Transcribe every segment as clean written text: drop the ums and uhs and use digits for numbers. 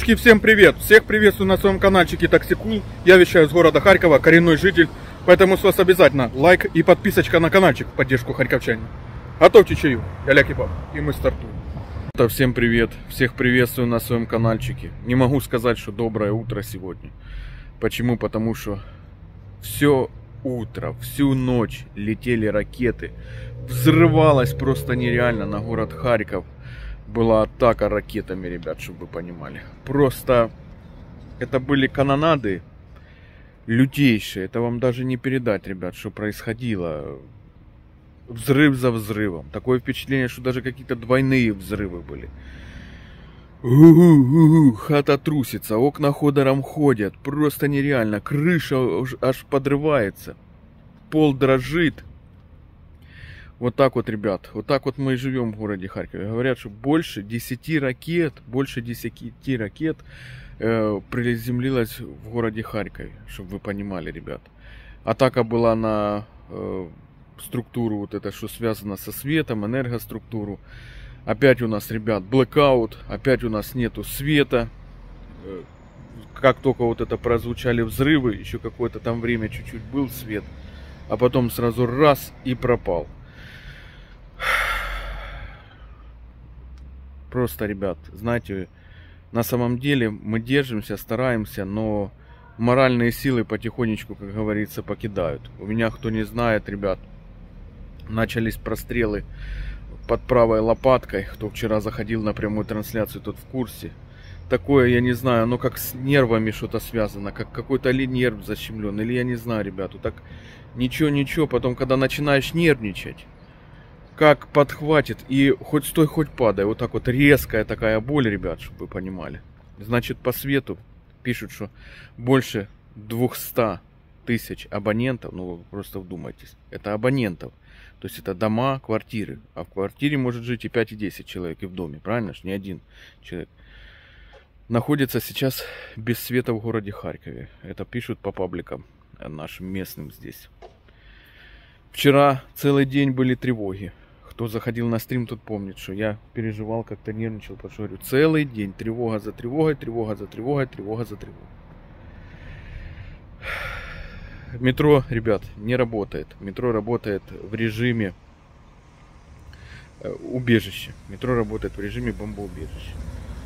Всем привет! Всех приветствую на своем каналчике Таксикул. Я вещаю с города Харькова, коренной житель. Поэтому с вас обязательно лайк и подписочка на каналчик в поддержку харьковчане. Готовьте чаю, я Кебаб, и мы стартуем. Всем привет! Всех приветствую на своем каналчике. Не могу сказать, что доброе утро сегодня. Почему? Потому что все утро, всю ночь летели ракеты. Взрывалось просто нереально на город Харьков. Была атака ракетами, ребят, чтобы вы понимали. Просто это были канонады лютейшие. Это вам даже не передать, ребят, что происходило. Взрыв за взрывом. Такое впечатление, что даже какие-то двойные взрывы были. Хата трусится, окна ходором ходят. Просто нереально. Крыша аж подрывается. Пол дрожит. Вот так вот, ребят, вот так вот мы и живем в городе Харькове. Говорят, что больше 10 ракет приземлилось в городе Харькове, чтобы вы понимали, ребят. Атака была на структуру, вот это, что связано со светом, энергоструктуру. Опять у нас, ребят, блэкаут, опять у нас нету света. Как только вот это прозвучали взрывы, еще какое-то там время чуть-чуть был свет, а потом сразу раз и пропал. Просто, ребят, знаете, на самом деле мы держимся, стараемся, но моральные силы потихонечку, как говорится, покидают. У меня, кто не знает, ребят, начались прострелы под правой лопаткой. Кто вчера заходил на прямую трансляцию, тот в курсе. Такое, я не знаю, оно как с нервами что-то связано, как какой-то нерв защемлен. Или я не знаю, ребят, вот так ничего, потом, когда начинаешь нервничать, как подхватит, и хоть стой, хоть падай. Вот так вот резкая такая боль, ребят, чтобы вы понимали. Значит, по свету пишут, что больше 200 тысяч абонентов. Ну, вы просто вдумайтесь. Это абонентов. То есть это дома, квартиры. А в квартире может жить и 5, и 10 человек, и в доме. Правильно ж? Не один человек. Находится сейчас без света в городе Харькове. Это пишут по пабликам нашим местным здесь. Вчера целый день были тревоги. Кто заходил на стрим, тот помнит, что я переживал, как-то нервничал, потому что говорю, целый день тревога за тревогой, тревога за тревогой, тревога за тревогой. Метро, ребят, не работает. Метро работает в режиме убежища. Метро работает в режиме бомбоубежища.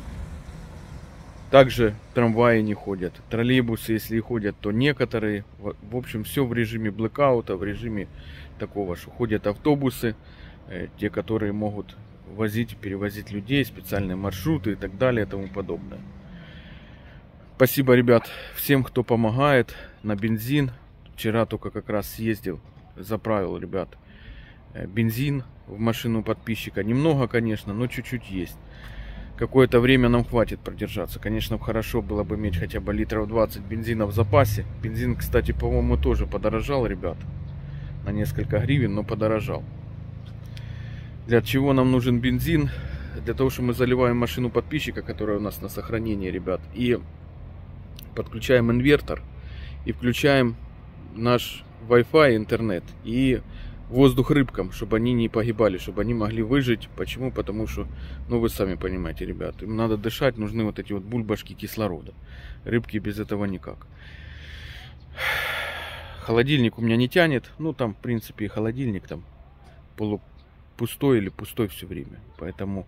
Также трамваи не ходят. Троллейбусы, если и ходят, то некоторые. В общем, все в режиме блэкаута, в режиме такого, что ходят автобусы, те, которые могут возить, перевозить людей, специальные маршруты и так далее и тому подобное. Спасибо, ребят, всем, кто помогает на бензин. Вчера только как раз съездил, заправил, ребят, бензин в машину подписчика. Немного, конечно, но чуть-чуть есть. Какое-то время нам хватит продержаться. Конечно, хорошо было бы иметь хотя бы литров 20 бензина в запасе. Бензин, кстати, по-моему, тоже подорожал, ребят. На несколько гривен, но подорожал. Для чего нам нужен бензин? Для того, что мы заливаем машину подписчика, которая у нас на сохранении, ребят. И подключаем инвертор. И включаем наш Wi-Fi, интернет. И воздух рыбкам, чтобы они не погибали, чтобы они могли выжить. Почему? Потому что, ну вы сами понимаете, ребят, им надо дышать, нужны вот эти вот бульбашки кислорода. Рыбки без этого никак. Холодильник у меня не тянет. Ну там, в принципе, и холодильник там полупустой или пустой все время. Поэтому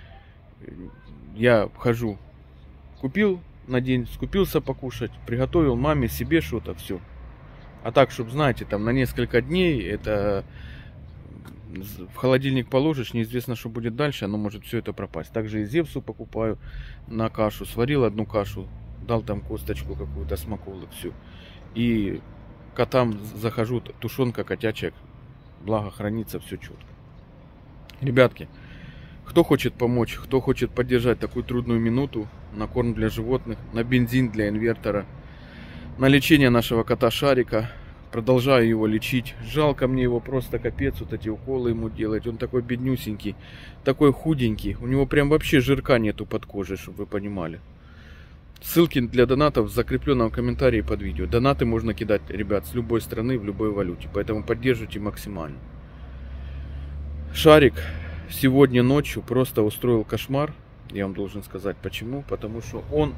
я хожу, купил на день, скупился покушать, приготовил маме, себе что-то, все. А так, чтобы, знаете, там на несколько дней, это в холодильник положишь, неизвестно, что будет дальше, оно может все это пропасть. Также и Зевсу покупаю на кашу, сварил одну кашу, дал там косточку какую-то, смаколок, все. И котам захожу, тушенка котячая, благо хранится, все четко. Ребятки, кто хочет помочь, кто хочет поддержать такую трудную минуту на корм для животных, на бензин для инвертора, на лечение нашего кота Шарика. Продолжаю его лечить. Жалко мне его просто капец, вот эти уколы ему делать. Он такой беднюсенький, такой худенький. У него прям вообще жирка нету под кожей, чтобы вы понимали. Ссылки для донатов в закрепленном комментарии под видео. Донаты можно кидать, ребят, с любой страны, в любой валюте. Поэтому поддерживайте максимально. Шарик сегодня ночью просто устроил кошмар. Я вам должен сказать почему. Потому что он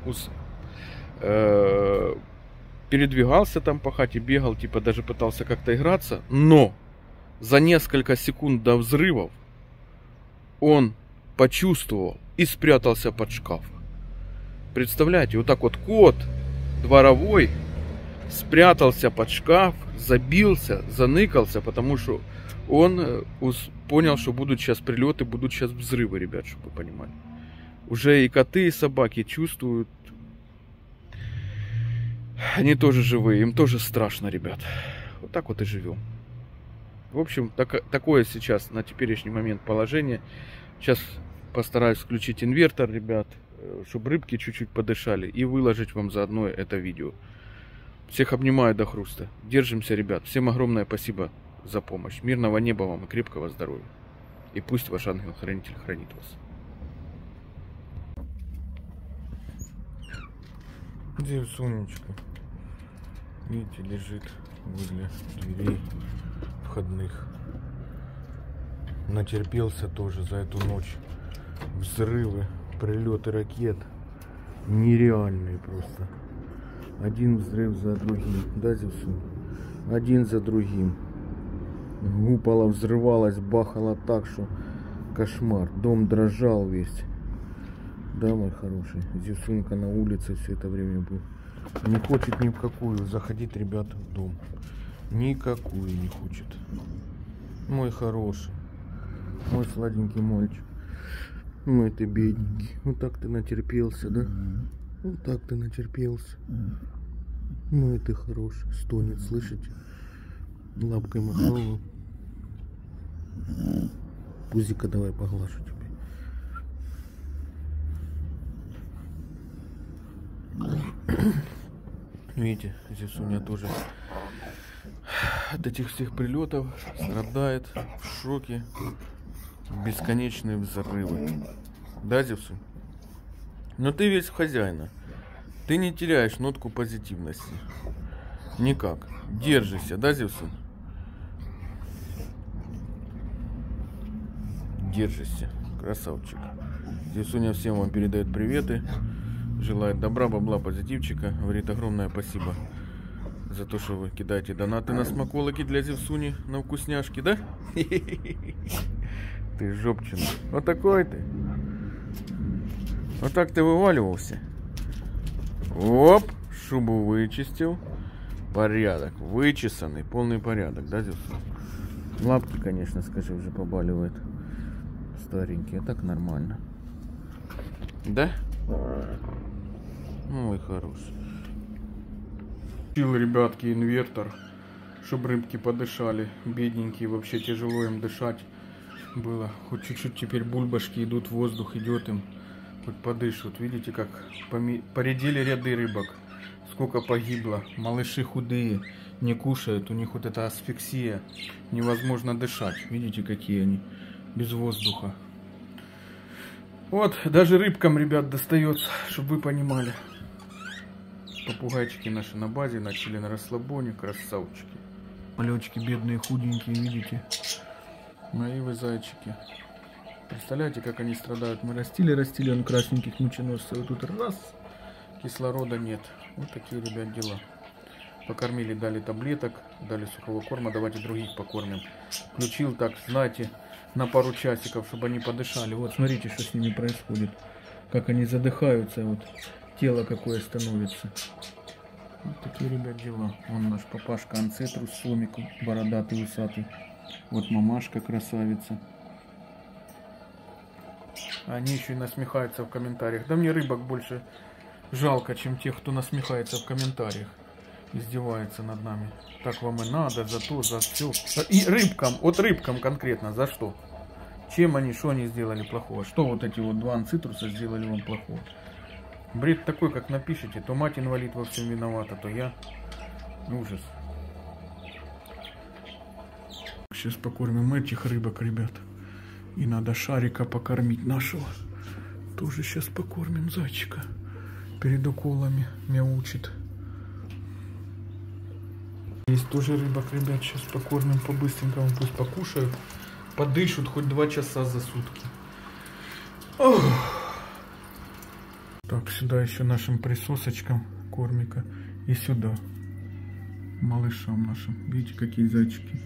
передвигался там по хате, бегал, типа даже пытался как-то играться. Но за несколько секунд до взрывов он почувствовал и спрятался под шкаф. Представляете, вот так вот кот дворовой спрятался под шкаф, забился, заныкался, потому что он понял, что будут сейчас прилеты, будут сейчас взрывы, ребят, чтобы вы понимали. Уже и коты, и собаки чувствуют. Они тоже живые, им тоже страшно, ребят. Вот так вот и живем. В общем, такое сейчас на теперешний момент положение. Сейчас постараюсь включить инвертор, ребят, чтобы рыбки чуть-чуть подышали, и выложить вам заодно это видео. Всех обнимаю до хруста. Держимся, ребят. Всем огромное спасибо за помощь. Мирного неба вам и крепкого здоровья. И пусть ваш ангел-хранитель хранит вас. Где Сонечка? Видите, лежит возле дверей входных. Натерпелся тоже за эту ночь. Взрывы, прилеты ракет нереальные просто. Один взрыв за другим, да, Зевсун? Один за другим. Гупало, взрывалось, бахало так, что кошмар. Дом дрожал весь. Да, мой хороший. Зевсунка на улице все это время был. Не хочет ни в какую заходить, ребята, в дом. Никакую не хочет. Мой хороший. Мой сладенький мальчик. Мой ты бедненький. Вот так ты натерпелся, да? Вот так ты натерпелся. Мой ты хороший. Стонет, слышите? Лапкой махнул. Пузика давай поглажу тебе. Видите, здесь у меня тоже от этих всех прилетов страдает, в шоке. Бесконечные взрывы. Да, Зевсун? Но ты весь в хозяина. Ты не теряешь нотку позитивности. Никак. Держишься, да, Зевсун? Держишься. Красавчик. Зевсуня всем вам передает приветы. Желает добра, бабла, позитивчика. Говорит огромное спасибо за то, что вы кидаете донаты на смаколоки для Зевсуни, на вкусняшки, да? Ты жопчина. Вот такой ты. Вот так ты вываливался. Оп, шубу вычистил. Порядок. Вычесанный, полный порядок, да, Зевсун? Лапки, конечно, скажи, уже побаливают. Старенькие, так нормально. Да? Ой, хороший. Купил, ребятки, инвертор, чтобы рыбки подышали. Бедненькие, вообще тяжело им дышать было. Хоть чуть-чуть теперь бульбашки идут, воздух идет им. Хоть подышут. Видите, как поредели ряды рыбок. Сколько погибло. Малыши худые, не кушают. У них вот эта асфиксия. Невозможно дышать. Видите, какие они. Без воздуха. Вот, даже рыбкам, ребят, достается, чтобы вы понимали. Попугайчики наши на базе начали на расслабоне, красавчики. Малечки бедные, худенькие, видите? Мои вы зайчики. Представляете, как они страдают? Мы растили, он красненьких мученосцев. И тут раз, кислорода нет. Вот такие, ребят, дела. Покормили, дали таблеток, дали сухого корма, давайте других покормим. Включил так, знаете, на пару часиков, чтобы они подышали. Вот смотрите, что с ними происходит. Как они задыхаются, вот тело какое становится. Вот такие, ребят, дела. Вон наш папашка Анцетрус, сомик, бородатый, усатый. Вот мамашка красавица. Они еще и насмехаются в комментариях. Да мне рыбок больше жалко, чем тех, кто насмехается в комментариях. Издевается над нами. Так вам и надо, за то, за все. И рыбкам, вот рыбкам конкретно, за что? Чем они, что они сделали плохого? Что вот эти вот два анцитруса сделали вам плохого? Бред такой, как напишите, то мать инвалид во всем виновата, то я. Ужас. Сейчас покормим этих рыбок, ребят. И надо шарика покормить нашего. Тоже сейчас покормим зайчика. Перед уколами мяучит. Есть тоже рыбок, ребят. Сейчас покормим по-быстренькому. Пусть покушают. Подышут хоть 2 часа за сутки. Ох. сюда еще нашим присосочкам кормика. И сюда. Малышам нашим. Видите, какие зайчики.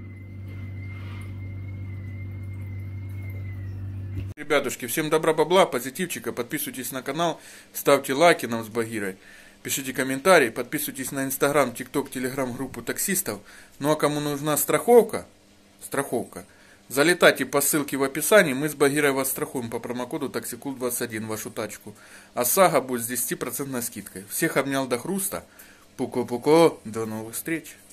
Ребятушки, всем добра, бабла, позитивчика. Подписывайтесь на канал, ставьте лайки нам с Багирой. Пишите комментарии, подписывайтесь на Инстаграм, ТикТок, Телеграм, группу таксистов. Ну а кому нужна страховка, залетайте по ссылке в описании. Мы с Багирой вас страхуем по промокоду TAXICLUB21 вашу тачку. А САГА будет с 10% скидкой. Всех обнял до хруста. Пуко-пуко, до новых встреч.